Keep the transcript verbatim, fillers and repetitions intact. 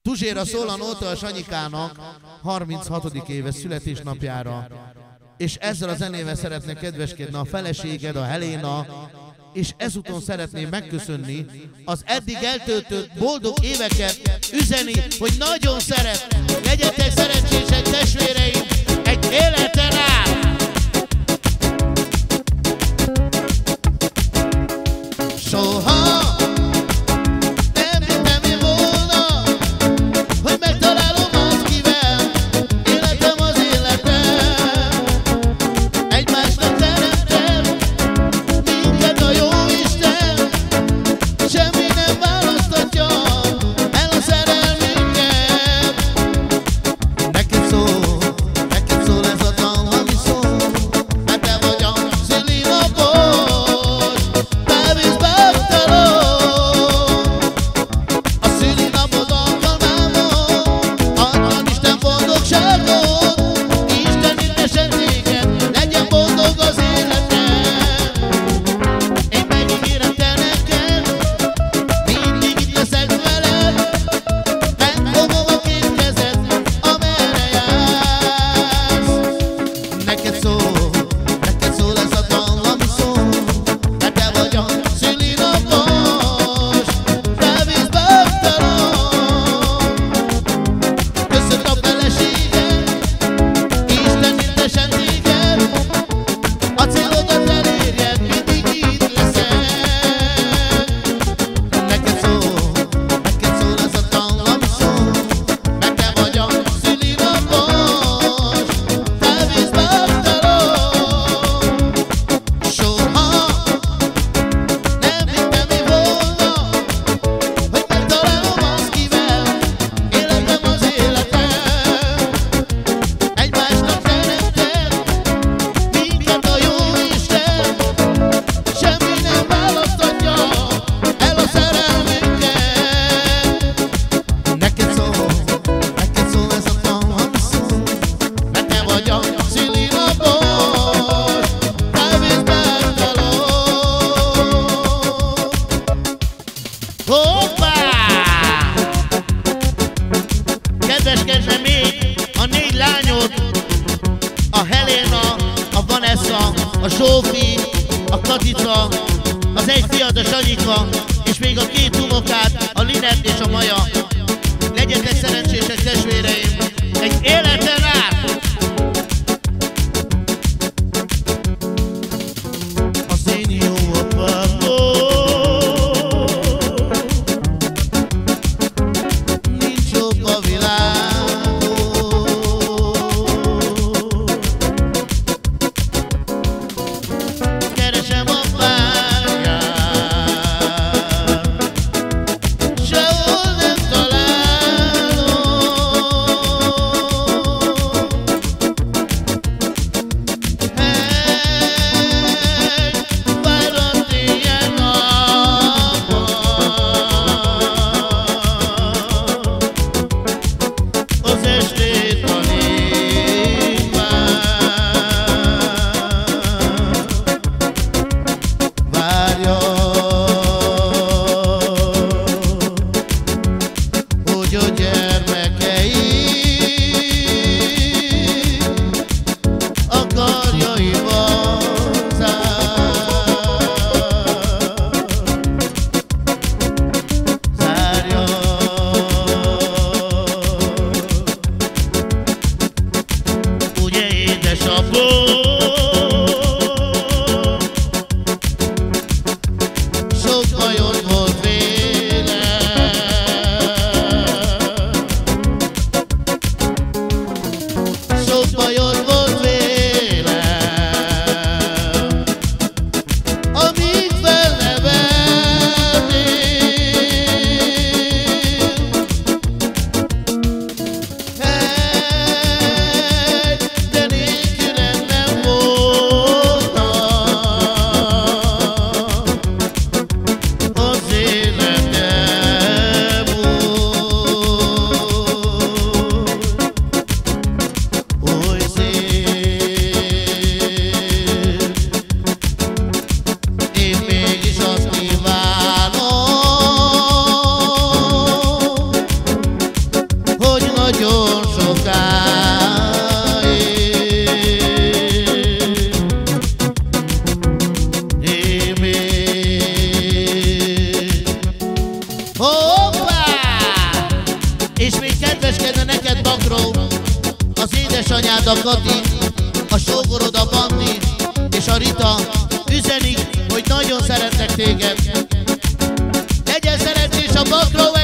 Tuzséra szól a nóta a Sanyikának harminchatodik éves születésnapjára, és ezzel a zenével szeretne kedveskedni a feleséged, a Helena, és ezúton szeretném megköszönni az eddig eltöltött boldog éveket, üzeni, hogy nagyon szeret. Legyetek szerencsések, testvéreim, egy életen át! Soha nem hittem én volna, hogy megtalálom azt, kivel életem az életem. Egymásnak teremtem minket a jóisten, semmi nem választatja el a szerelmünket. Neked szól, neked szól ez a dal, ami szól, mert te vagy a szülinapos, te visz baktalon. A szülinapod alkalmából adjon Isten boldogságot, Isten intesen téged, legyen boldog az életed. Én megígérem te neked, mindig itt leszek veled, megfogom a két kezed, amerre jársz. Neked szól, neked szól ez a dal, ami szól, mert te vagy a szülinapos, te visz baktalon. Köszönt a feleséged, Isten intesen téged, a célodat elérjed, mindig itt leszek. Neked szól, neked szól ez a dal, ami szól, mert te vagy a szülinapos, te visz baktalon. Soha nem hittem én volna, hogy megtalálom azt, kivel életem az életem. Egymásnak teremtem minket a jóisten, semmi nem választatja el a szerelmünket. Neked szól, neked szól ez a dal, ami szól, mert te vagy a szülinapos, te visz baktalon. Hoppá! Kedveskedne még a négy lányod, a Helena, a Vanessa, a Zsófi, a Katica, az egy fiad, a Sanyika, és még a két unokád, a Linett és a Maja. Legyetek szerencsések, testvéreim, egy életen át! Az én jó apámból nincs jobb a világon. Keresem a párját, sehol nem találom. Fáradt éjjel-nappal, az estét alig várja, hogy a gyermekei a karjaiba zárja. Ugye édesapó, sok bajod volt vélem, nagyon sokáig. Én még. Hoppá! És még kedveskedne neked, Bakró, az édesanyád, a Kati, a sógorod, a Bandi és a Rita üzenik, hogy nagyon szeretnek téged. Legyen szerencsés a Bakró